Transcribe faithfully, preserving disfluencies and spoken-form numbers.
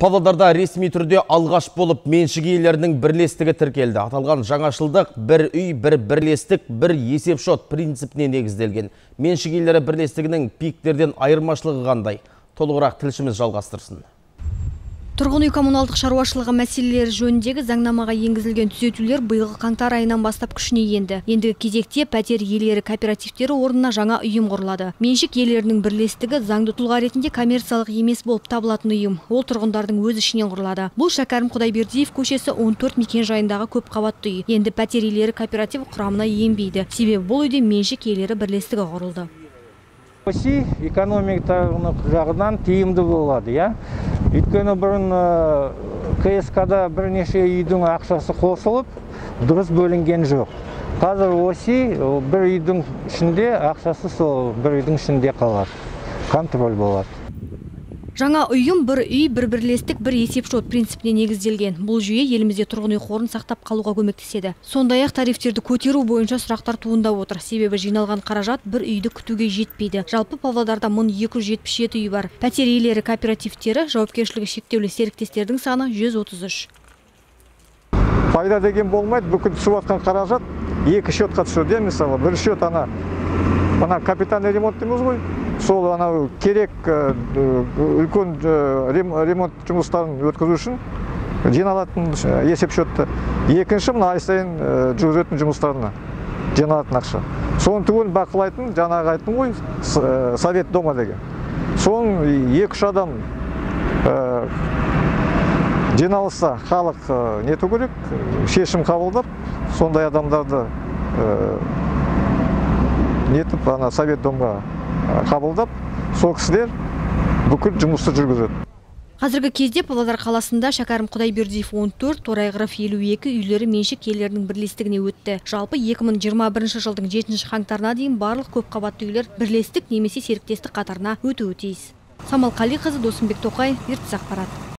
Павлодарда ресми түрде алғаш болып меншік иелерінің бірлестігі тіркелді. Аталған жаңашылдық бір үй, бір бірлестік, бір есепшот принципіне негізделген. Меншік иелері бірлестігінің пиктерден айырмашылығы қандай? Толығырақ тілшіміз жалғастырсын. Тұрғын үй коммуналдық шаруашылығы мәселелері жөніндегі заңнамаға енгізілген түзетулер биылғы қаңтар айынан бастап күшіне енді. Ендігі кезекте пәтер иелері кооперативтері орнына жаңа ұйым құрылады. Меншік иелерінің бірлестігі заңды тұлға ретінде коммерциялық емес болып табылатын ұйым. Ол тұрғындардың өз ішінен құрылады. Бұл Шәкәрім Құдайбердиев көшесі он төрт мекен жайындағы көп қабатты үй. Енді пәтер иелері кооператив құрамына енбейді. Себебі бұл үйде меншік иелері бірлестігі құрылды. Оси экономикалық жағынан тиімді болады, я. Өйткені бұрын ка эс ка-да бірнеше үйдің ақшасы қосылып, дұрыс бөлінген жоқ. Қазір оси бір үйдің ішінде ақшасы сол бір үйдің ішінде қалады. Контроль болады. Жаңа ұйым бір үй, бір бірлестік, бір есепшот принципіне негізделген. Бұл жүйе елімізде тұрғын үй қорын сақтап қалуға көмектеседі. Сондай-ақ тарифтерді көтеру бойынша сұрақтар туындап отыр. Себебі жиналған қаражат бір үйді күтуге жетпейді. Жалпы Павлодарда мың екі жүз жетпіс жеті үй бар. Пәтер иелері кооперативтері, жауапкершілігі шектеулі серіктестердің саны жүз отыз үш. Пайда деген болмайды, бүкіл түсіп жатқан қаражат екі счетқа түседі, мысалы. Bir счет ана ана капитальный ремонт дейміз ғой. Сол анау керек үлкен ремонт жұмыстарын өткізу үшін жиналатын есепшотты. Екінші мына ай сайын жүргізетін жұмыстарына жиналатын ақша. Соның түгелін бақылайтын, жаңағы айттым ғой, совет дома деген. Соның екі-үш адам жиналса, халық нету керек, шешім қабылдап, сондай адамдарды нетіп, ана совет домға қабылдап, сол кісілер бүкіл жұмысты жүргізеді. Қазіргі кезде Павлодар қаласында Шәкәрім Құдайбердиев он төрт, Торайғыров елу екі үйлері меншік иелерінің бірлестігіне өтті. Жалпы екі мың жиырма бірінші жылдың жетінші қаңтарына дейін барлық көп қабатты үйлер бірлестік немесе серіктестік қатарына өтуі тиіс. Самал Қалиқызы, Досымбек Тоқаев, ертіс ақпарат.